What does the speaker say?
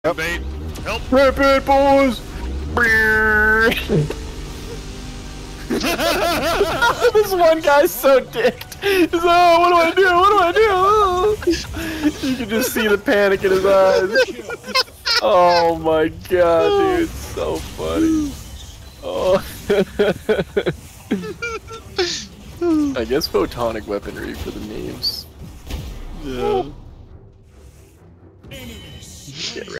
Yep. Bait. Help! Rip it, boys! This one guy's so dicked. He's like, oh, what do I do? What do I do? Oh. You can just see the panic in his eyes. Oh my god, dude. So funny. Oh. I guess photonic weaponry for the memes. Yeah. Get